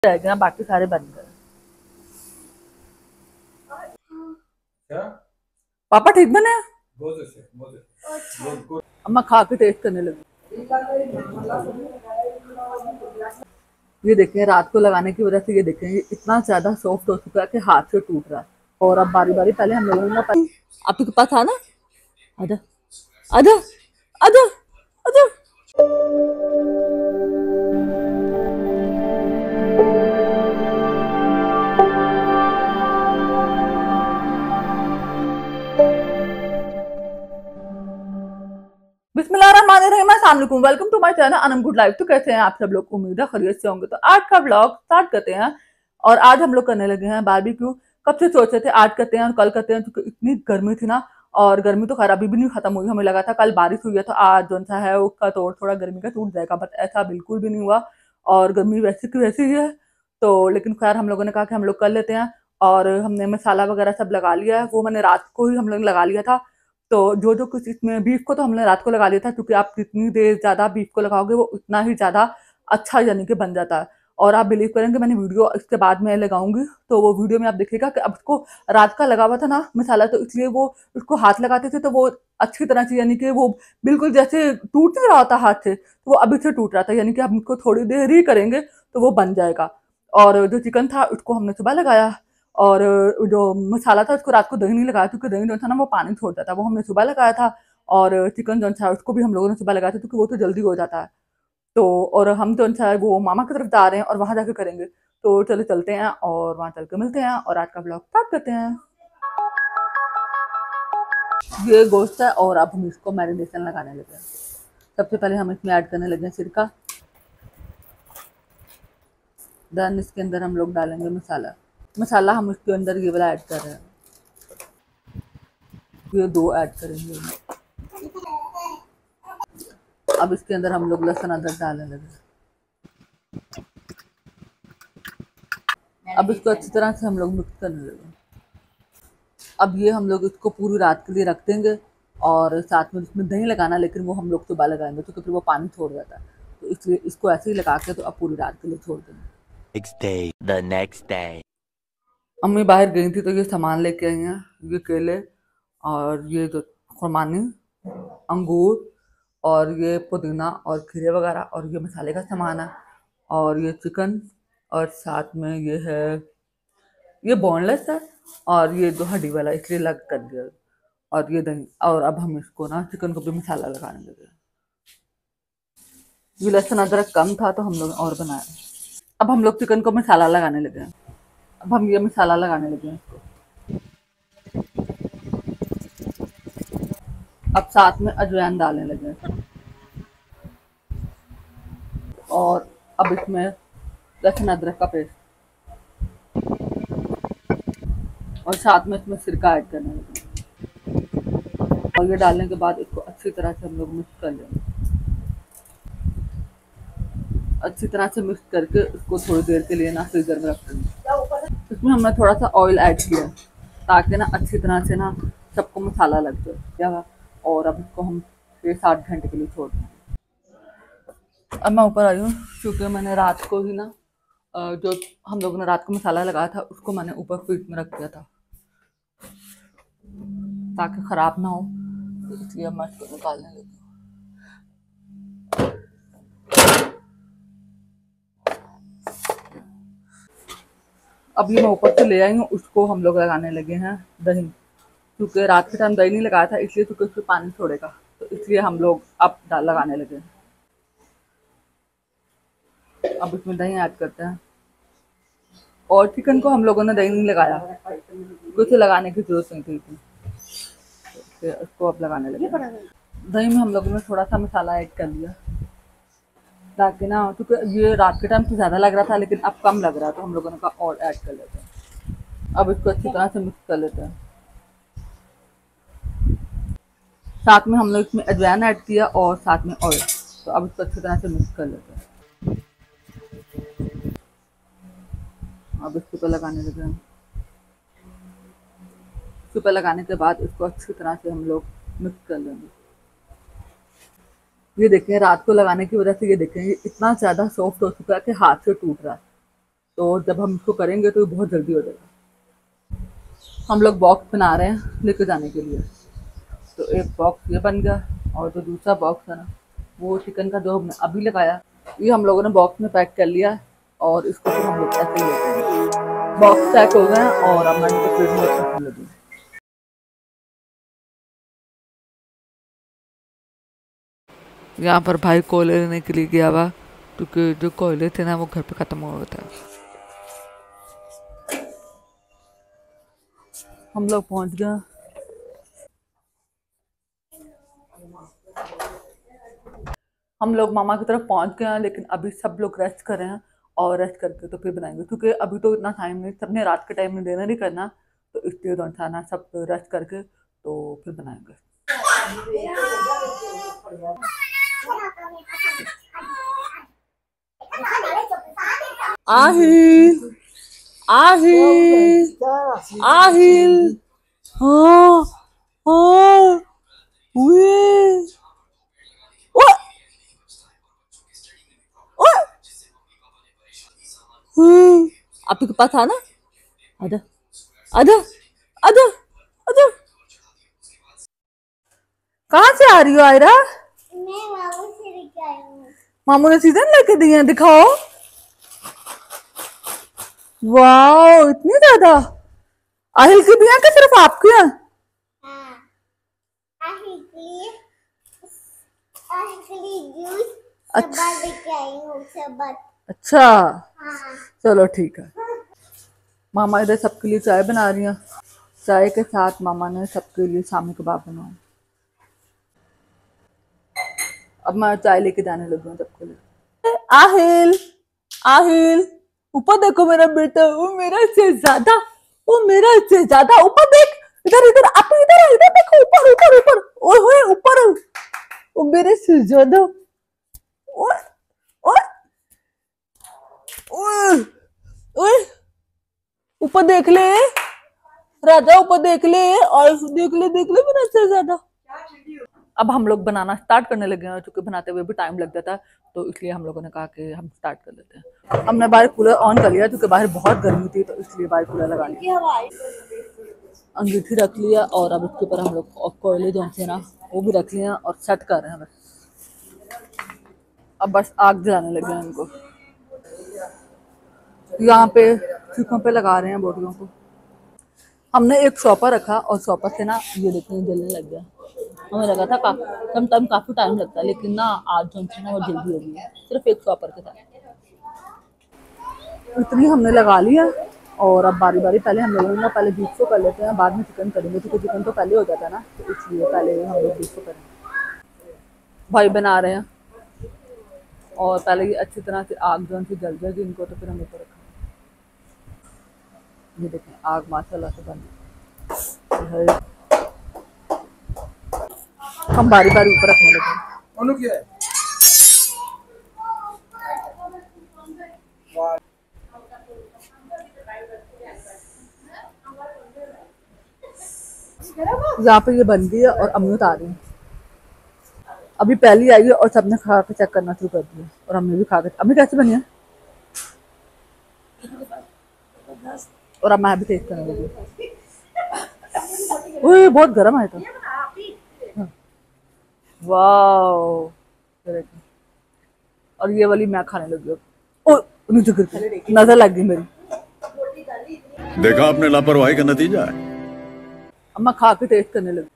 रह गए, बाकी सारे बन गए। पापा ठीक बने? अम्मा खा के टेस्ट करने लगी। ये देखें, रात को लगाने की वजह से ये देखें, ये इतना ज्यादा सॉफ्ट हो चुका है कि हाथ से टूट रहा है। और अब बारी बारी पहले हम लोगों ने आपके पास था ना, आजा आजा आजा आजा। बिस्मिल्लाहिर्रहमानिर्रहीम, अस्सलाम वालेकुम, welcome to my channel Anam good life. तो कैसे हैं आप सब लोग? उम्मीद है खैरियत से होंगे। तो आज का ब्लॉग स्टार्ट करते हैं। और आज हम लोग करने लगे हैं बारबेक्यू। कब से सोच रहे थे आज करते हैं और कल करते हैं, क्योंकि इतनी गर्मी थी ना। और गर्मी तो खैर अभी भी नहीं खत्म हुई, हमें लगा था कल बारिश हुई है तो आज जो सा है उसका तोड़ थोड़ा गर्मी का टूट जाएगा, बट ऐसा बिल्कुल भी नहीं हुआ। और गर्मी वैसे की वैसी ही है। तो लेकिन खैर हम लोगों ने कहा कि हम लोग कर लेते हैं। और हमने मसाला वगैरह सब लगा लिया है, वो मैंने रात को ही हम लोग लगा लिया था। तो जो जो कुछ इसमें बीफ को तो हमने रात को लगा लिया था, क्योंकि आप जितनी देर ज्यादा बीफ को लगाओगे वो उतना ही ज्यादा अच्छा यानी कि बन जाता है। और आप बिलीव करेंगे, मैंने वीडियो इसके बाद में लगाऊंगी तो वो वीडियो में आप देखिएगा कि अब उसको रात का लगा हुआ था ना मसाला, तो इसलिए वो उसको हाथ लगाते थे तो वो अच्छी तरह से यानी कि वो बिल्कुल जैसे टूट नहीं रहा होता हाथ से, तो वो अभी से टूट रहा था। यानी कि हम इसको थोड़ी देर ही करेंगे तो वो बन जाएगा। और जो चिकन था उसको हमने सुबह लगाया। और जो मसाला था उसको रात को दही नहीं लगाया, क्योंकि दही जो था ना वो पानी छोड़ता था, वो हमने सुबह लगाया था। और चिकन जो था उसको भी हम लोगों ने सुबह लगाया था, क्योंकि वो तो जल्दी हो जाता है। तो और हम जो है वो मामा की तरफ जा रहे हैं और वहां जाके करेंगे। तो चलो चलते हैं और वहां चल के मिलते हैं और आज का ब्लॉग स्टार्ट करते हैं। ये गोश्त है और अब हम इसको मैरिनेशन लगाने लगे हैं। सबसे पहले हम इसमें ऐड करने लगे हैं सिरका। देन इसके अंदर हम लोग डालेंगे मसाला। मसाला हम इसके अंदर ये वाला ऐड कर रहे हैं, ये 2 ऐड करेंगे। अब इसके अंदर हम लोग लहसुन अदरक डालने लगे। अब इसको अच्छी तरह से हम लोग मिक्स करने लगे। अब ये हम लोग इसको पूरी रात के लिए रख देंगे। और साथ में इसमें दही लगाना, लेकिन वो हम लोग सुबह लगाएंगे क्योंकि फिर वो पानी छोड़ जाता है। तो इसलिए इसको ऐसे ही लगा के तो अब पूरी रात के लिए छोड़ देंगे। नेक्स्ट डे अम्मी बाहर गई थी तो ये सामान लेके आई हैं। ये केले और ये जो खुरमानी, अंगूर और ये पुदीना और खीरे वगैरह और ये मसाले का सामान है। और ये चिकन और साथ में ये है, ये बोनलेस है। और ये जो हड्डी वाला इसलिए अलग कर दिया। और ये दही। और अब हम इसको ना चिकन को भी मसाला लगाने लगे। ये लहसुन अदरक कम था तो हम लोग और बनाए। अब हम लोग चिकन को मसाला लगाने लगे हैं। अब हम ये मसाला लगाने लगे हैं इसको। अब साथ में अजवाइन डालने लगे हैं। और अब इसमें लहसुन अदरक का पेस्ट और साथ में इसमें सिरका ऐड करने लगे। और ये डालने के बाद इसको अच्छी तरह से हम लोग मिक्स कर लेंगे। अच्छी तरह से मिक्स करके इसको थोड़ी देर के लिए ना फ्रीजर में रख देंगे। इसमें हमने थोड़ा सा ऑयल ऐड किया ताकि ना अच्छी तरह से ना सबको मसाला लग जाए। और अब इसको हम 6-7 घंटे के लिए छोड़ देंगे। अब मैं ऊपर आई हूँ, क्योंकि मैंने रात को ही ना जो हम लोगों ने रात को मसाला लगाया था उसको मैंने ऊपर फ्रिज में रख दिया था ताकि ख़राब ना हो। तो इसलिए मैं इसको निकालने लगी। अब ये मैं ऊपर से ले आई हूँ, उसको हम लोग लगाने लगे हैं दही। क्योंकि रात के टाइम दही नहीं लगाया था इसलिए, क्योंकि उसमें पानी छोड़ेगा, तो इसलिए हम लोग अब दाल लगाने लगे हैं। अब इसमें दही ऐड करते हैं। और चिकन को हम लोगों ने दही नहीं लगाया, कुछ लगाने की जरूरत नहीं थी। तो इसको अब लगाने लगे। दही में हम लोगों ने थोड़ा सा मसाला ऐड कर लिया ताकि ना, क्योंकि ये रात के टाइम तो ज़्यादा लग रहा था लेकिन अब कम लग रहा है, तो हम लोगों ने कहा और ऐड कर लेते हैं। अब इसको अच्छी तरह से मिक्स कर लेते हैं। साथ में हम लोग इसमें अजवाइन ऐड किया और साथ में ऑयल। तो अब इसको अच्छी तरह से मिक्स कर लेते हैं। अब इसको तो लगाने लगे हैं। इसको पे लगाने के बाद इसको अच्छी तरह से हम लोग मिक्स कर लेंगे। ये देखें, रात को लगाने की वजह से ये देखें, ये इतना ज़्यादा सॉफ्ट हो चुका है कि हाथ से टूट रहा है। तो जब हम इसको करेंगे तो ये बहुत जल्दी हो जाएगा। हम लोग बॉक्स बना रहे हैं लेके जाने के लिए। तो एक बॉक्स ये बन गया और जो दूसरा बॉक्स है ना वो चिकन का जो हमने अभी लगाया, ये हम लोगों ने बॉक्स में पैक कर लिया और इसको फिर हम लोग ऐसे ही लेते हैं। बॉक्स पैक हो गए हैं और अब मैं इनको फ्रिज में रखने लगी। यहाँ पर भाई कोयले लेने के लिए गया हुआ क्योंकि जो कोयले थे ना वो घर पे खत्म हो गए थे। हम लोग पहुंच गए। हम लोग मामा की तरफ पहुंच गए हैं लेकिन अभी सब लोग रेस्ट कर रहे हैं और रेस्ट करके तो फिर बनाएंगे क्योंकि अभी तो इतना टाइम नहीं, सबने रात के टाइम में डिनर ही करना, तो इसलिए तो खाना सब रेस्ट करके तो फिर बनाएंगे। आहिल आहिल आहिल हाँ हाँ वे ओ ओ आपके पास था ना, आजा आजा आजा आजा। कहाँ से आ रही हो आयरा? मैं मामू से लेके आई हूँ। मामू ने सीजन लेके दिए हैं, दिखाओ। वाह इतनी ज्यादा। आहिल की भी हैं कि सिर्फ आपकी हैं? हाँ, आहिल जूस शरबत लेके आई हूँ, शरबत। अच्छा हाँ। चलो ठीक है। मामा इधर सबके लिए चाय बना रही हैं। चाय के साथ मामा ने सबके लिए शामी कबाब बनाए। अब मैं चाय लेके जाने लगी हूँ सबके लिए। आहिल आहिल ऊपर देखो मेरा बेटा, वो मेरा से ज्यादा, वो मेरा से ज्यादा। ऊपर देख, इधर इधर आप इधर इधर देखो, ऊपर ऊपर ऊपर, ओए होए ऊपर, वो मेरे से ज्यादा। ओए ओए ओए ओए ऊपर देख ले राजा, ऊपर देख ले और देख ले मेरा से ज्यादा। अब हम लोग बनाना स्टार्ट करने लगे हैं क्योंकि बनाते हुए भी टाइम लग जाता है, तो इसलिए हम लोगों ने कहा कि हम स्टार्ट कर लेते हैं। हमने बाहर कूलर ऑन कर लिया क्योंकि बाहर बहुत गर्मी थी, तो इसलिए बाहर कूलर लगा लिया। अंगीठी रख लिया और अब इसके ऊपर हम लोग कोयले जो थे ना वो भी रख लिया और सेट कर रहे हैं बस। अब बस आग जलाने लगे हैं इनको। यहाँ पे सीखों पे लगा रहे हैं बोटियों को। हमने एक शॉपर रखा और शॉपर से ना ये देखने जलने लग गया। हमें लगा था काफी टाइम लगता है, लेकिन ना आज जो है ना वो जल्दी हो गई है सिर्फ एक शॉपर के साथ। इतनी हमने लगा लिया और अब बारी बारी पहले हम लोगों ने पहले बीफ को कर लेते हैं, बाद में चिकन करेंगे क्योंकि चिकन तो पहले हो जाता है ना, तो इसलिए पहले हम लोग बीफ को करेंगे। भाई बना रहे हैं और पहले ये अच्छी तरह से आग जो सी जल जाएगी इनको, तो फिर हम ऊपर रखेंगे। ये देखें आग माशाल्लाह से बन है। हम बारी बारी ऊपर रखने लगे। यहाँ पे ये बन गई है और अम्मी उतार रही है। अभी पहली आई है और सबने खा के चेक करना शुरू कर दिया और हमने भी खा के। अम्मी कैसे बनी है? और अब मैं भी टेस्ट करने लगी। ओए बहुत गर्म आया था। वाह, और ये वाली मैं खाने लगी। ओ नीचे गिर गई, नजर लग गई मेरी। देखा आपने लापरवाही का नतीजा है। अब मैं खा के टेस्ट करने लगी।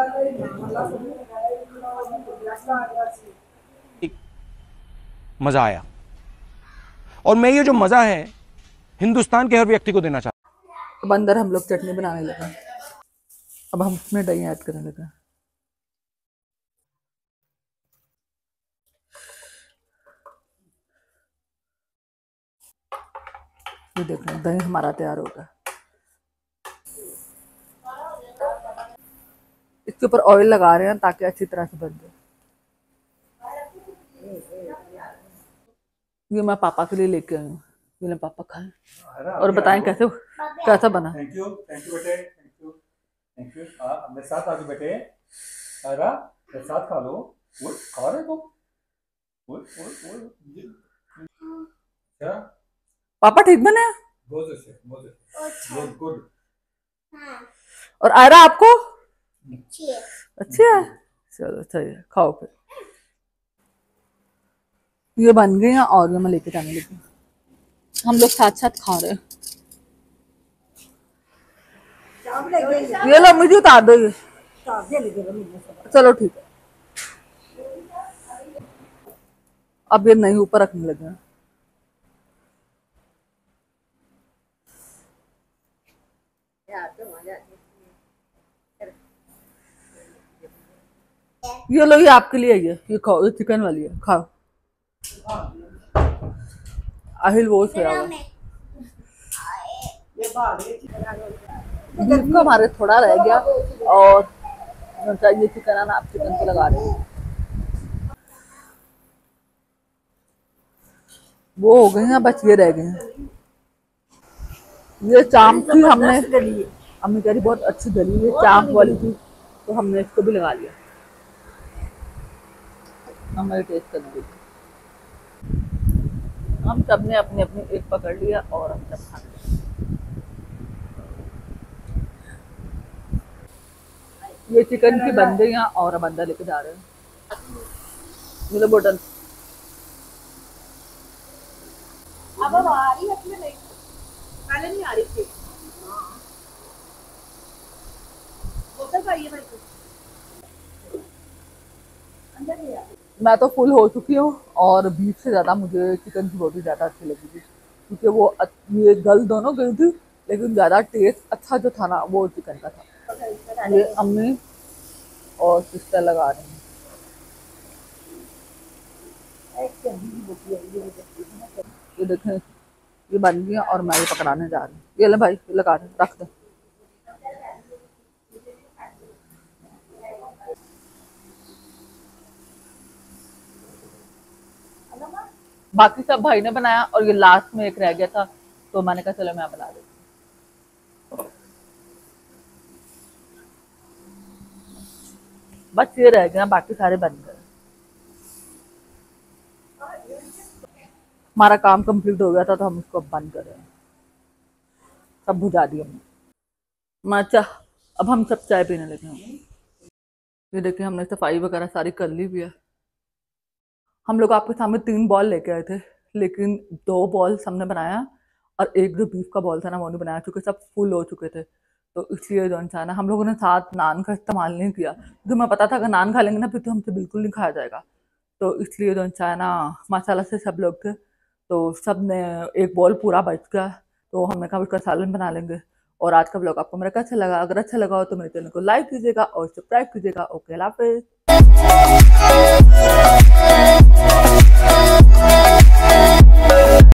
मजा आया और मैं ये जो मजा है हिंदुस्तान के हर व्यक्ति को देना चाहता हूं। अब अंदर हम लोग चटनी बनाने लगे। अब हम उसमें दही ऐड करने लगे। ये देखो दही हमारा तैयार हो गया। इसके ऊपर ऑयल लगा रहे हैं ताकि अच्छी तरह से बन जाए। ये मैं पापा के लिए लेके आई हूँ, ये पापा खाएं और बताएं कैसे कैसा बना। थैंक यू बेटे, थैंक यू। हाँ मेरे साथ आ जाओ बेटे, आयरा मेरे साथ खा लो। वो खा रहे तुम? क्या पापा ठीक बने हैं? बहुत अच्छे अच्छा गुड गुड। हाँ और आयरा आपको अच्छी है। अच्छी है? चलो सही है, खाओ फिर। ये बन गई हैं और ये मैं लेके जाने लगी। हम लोग साथ साथ खा रहे हैं। ये लो मुझे उतार दो ये। चलो ठीक है। अब ये नहीं ऊपर रखने लगे हैं। ये लो, ये आपके लिए है, ये खाओ, ये चिकन वाली है, खाओ। आहिल वो सोया हुआ। बीफ का हमारे थोड़ा रह गया और ये चिकन है ना, आप चिकन को लगा रहे हैं। वो हो गए हैं, बस ये रह गए हैं। ये चांप थी, हमने अम्मी कह रही बहुत अच्छी गली, ये चांप वाली थी तो हमने इसको भी लगा लिया। हमारे टेस्ट कर दी। हम सब ने अपने अपने एक पकड़ लिया और हम सब खा लिया। ये चिकन की बन गई हैं और अब अंदर लेके जा रहे हैं। मेरा बोतल अब आ रही है, अपने नहीं पहले नहीं आ रही थी। बोतल पाइए भाई को अंदर ही आ। मैं तो फुल हो चुकी हूँ और बीफ से ज़्यादा मुझे चिकन की रोटी ज़्यादा अच्छी लगी थी, क्योंकि वो ये गल दोनों गई थी, लेकिन ज़्यादा टेस्ट अच्छा जो था ना वो चिकन का था। ये अम्मी और सिस्टर लगा रही हैं। ये देखें, ये बन गई और मैं ये पकड़ाने जा रही हूँ। ये ले भाई, ये लगा दे, रख दे। बाकी सब भाई ने बनाया और ये लास्ट में एक रह गया था तो मैंने कहा चलो मैं बना देती हूँ। बस ये रह गया, बाकी सारे बन गए। हमारा काम कंप्लीट हो गया था तो हम इसको बंद कर रहे हैं। सब बुझा दिया हमने। अच्छा, अब हम सब चाय पीने लगे हैं। ये देखिए, हमने सफाई वगैरह सारी कर ली भी है। हम लोग आपके सामने 3 बॉल लेके आए थे, लेकिन 2 बॉल हमने बनाया और एक जो बीफ का बॉल था ना वो नहीं बनाया, क्योंकि सब फुल हो चुके थे। तो इसलिए जो है ना, हम लोगों ने साथ नान का इस्तेमाल नहीं किया, क्योंकि मैं पता था अगर नान खा लेंगे ना फिर तो हमसे बिल्कुल नहीं खाया जाएगा। तो इसलिए जो है ना, मसाला से सब लोग थे तो सब ने एक बॉल पूरा बच गया, तो हमने कहा उसका सालन बना लेंगे। और आज का ब्लॉग आपको मेरा कैसा लगा? अगर अच्छा लगा हो तो मेरे चैनल को लाइक कीजिएगा और सब्सक्राइब कीजिएगा। ओके, अल्लाह हाफिज़।